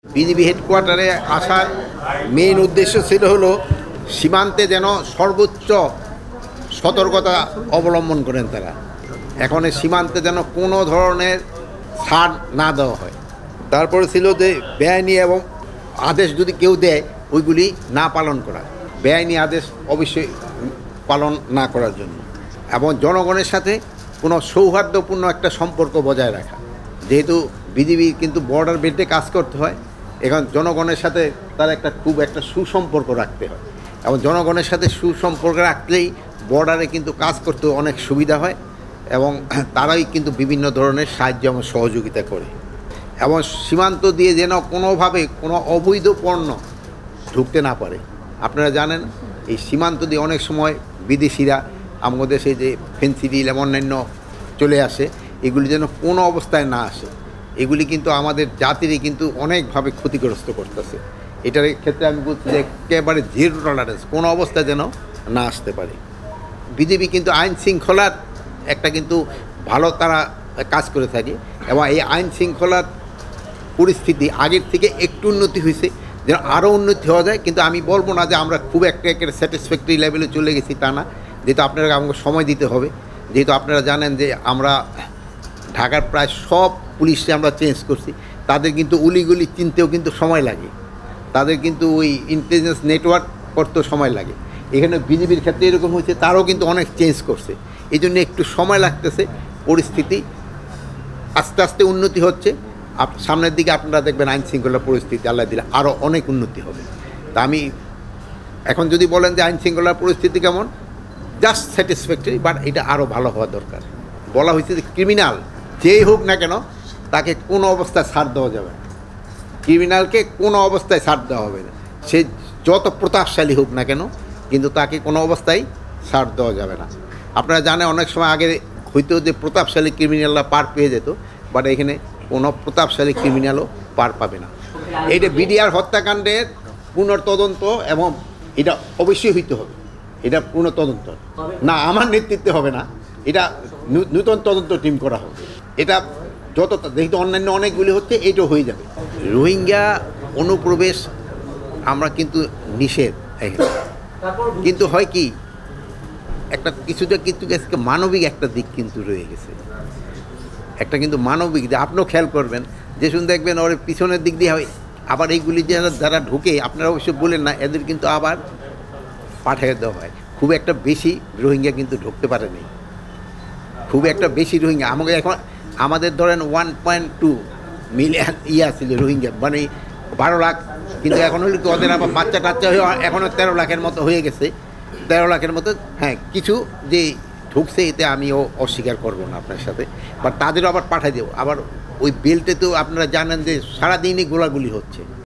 BGB হেডকোয়ার্টারে আসার main উদ্দেশ্য ছিল হলো সীমান্তে যেন সর্বোচ্চ সতর্কতা অবলম্বন করেন তারা। এখন সীমান্তে যেন কোনো ধরনের ছাড় না দেওয়া হয়। তারপরে ছিল যে বেআইনি এবং আদেশ যদি কেউ দেয় ওইগুলি না পালন করা, বেআইনি আদেশ অবশ্যই পালন না করার জন্য, এবং জনগণের সাথে কোনো সৌহার্দ্যপূর্ণ একটা সম্পর্ক বজায় রাখা। যেহেতু বিজিবি কিন্তু বর্ডার বেল্টে কাজ করতে হয়, এখন জনগণের সাথে তার খুব একটা সুসম্পর্ক রাখতে হয়, এবং জনগণের সাথে সুসম্পর্ক রাখলেই বর্ডারে কিন্তু কাজ করতে অনেক সুবিধা হয়, এবং তারাই কিন্তু বিভিন্ন ধরনের সাহায্য এবং সহযোগিতা করে। এবং সীমান্ত দিয়ে যেন কোনোভাবে কোনো অবৈধ পণ্য ঢুকতে না পারে। আপনারা জানেন এই সীমান্ত দিয়ে অনেক সময় বিদেশিরা আমাদের দেশে যে ফেন্সিডিল এবং অন্যান্য চলে আসে, এগুলি যেন কোনো অবস্থায় না আসে। এগুলি কিন্তু আমাদের জাতিরই কিন্তু অনেকভাবে ক্ষতিগ্রস্ত করতেছে। এটার ক্ষেত্রে আমি বলছি যে একেবারে জিরো টলারেন্স, কোনো অবস্থায় যেন না আসতে পারে। বিজেপি কিন্তু আইন শৃঙ্খলার কিন্তু ভালো তারা কাজ করে থাকে, এবং এই আইন শৃঙ্খলার পরিস্থিতি আগের থেকে একটু উন্নতি হয়েছে, যেন আরও উন্নতি হওয়া যায়। কিন্তু আমি বলবো না যে আমরা খুব একটা স্যাটিসফ্যাক্টরি লেভেলে চলে গেছি, তা না। যেহেতু আপনারা আমাকে সময় দিতে হবে, যেহেতু আপনারা জানেন যে আমরা ঢাকার প্রায় সব পুলিশে আমরা চেঞ্জ করছি, তাদের কিন্তু উলিগুলি চিনতেও কিন্তু সময় লাগে, তাদের কিন্তু ওই ইন্টেলিজেন্স নেটওয়ার্ক করতেও সময় লাগে। এখানে বিজেপির ক্ষেত্রে এরকম হয়েছে, তারাও কিন্তু অনেক চেঞ্জ করছে, এই জন্য একটু সময় লাগতেছে। পরিস্থিতি আস্তে আস্তে উন্নতি হচ্ছে। সামনের দিকে আপনারা দেখবেন আইন শৃঙ্খলা পরিস্থিতি আল্লাহ দিলে আরও অনেক উন্নতি হবে। তা আমি এখন যদি বলেন যে আইন শৃঙ্খলার পরিস্থিতি কেমন, জাস্ট স্যাটিসফ্যাক্টরি, বাট এটা আরও ভালো হওয়া দরকার। বলা হয়েছে যে ক্রিমিনাল যেই হোক না কেন তাকে কোনো অবস্থায় ছাড় দেওয়া যাবে না, ক্রিমিনালকে কোনো অবস্থায় ছাড় দেওয়া হবে না, সে যত প্রতাপশালী হোক না কেন, কিন্তু তাকে কোনো অবস্থায় ছাড় দেওয়া যাবে না। আপনারা জানেন অনেক সময় আগে হয়তো যে প্রতাপশালী ক্রিমিনালরা পার পেয়ে যেত, বাট এখানে কোনো প্রতাপশালী ক্রিমিনালও পার পাবে না। এইটা বিডিআর হত্যাকাণ্ডের পুনর্তদন্ত, এবং এটা অবশ্যই হইতে হবে। এটা পুনঃতদন্ত না আমার নেতৃত্বে হবে না, এটা নূতন তদন্ত টিম করা হবে। এটা যত যেহেতু অন্যান্য অনেকগুলি হচ্ছে, এইটাও হয়ে যাবে। রোহিঙ্গা অনুপ্রবেশ আমরা কিন্তু নিষেধ, কিন্তু হয় কি কিছুটা কিন্তু মানবিক একটা দিক কিন্তু রয়ে গেছে, কিন্তু মানবিক যে আপনিও খেয়াল করবেন যে শুনে দেখবেন ওর পিছনের দিক দিয়ে হয়, আবার এইগুলি যারা ঢুকে আপনারা অবশ্য বলেন না, এদের কিন্তু আবার পাঠিয়ে দেওয়া হয়। খুব একটা বেশি রোহিঙ্গা কিন্তু ঢুকতে পারেনি, খুব একটা বেশি রোহিঙ্গা আমাদের ধরেন 1.2 মিলিয়ন ছিল রোহিঙ্গা, মানে 12 লাখ, কিন্তু এখন হলো কি ওদের আবার বাচ্চা টাচ্চা হয়ে এখনও 13 লাখের মতো হয়ে গেছে। 13 লাখের মতো, হ্যাঁ, কিছু যে ঢুকছে এতে আমিও অস্বীকার করবো না আপনার সাথে, বাট তাদেরও আবার পাঠিয়ে দেবো। আবার ওই বেল্টে তো আপনারা জানেন যে সারাদিনই গোলাগুলি হচ্ছে।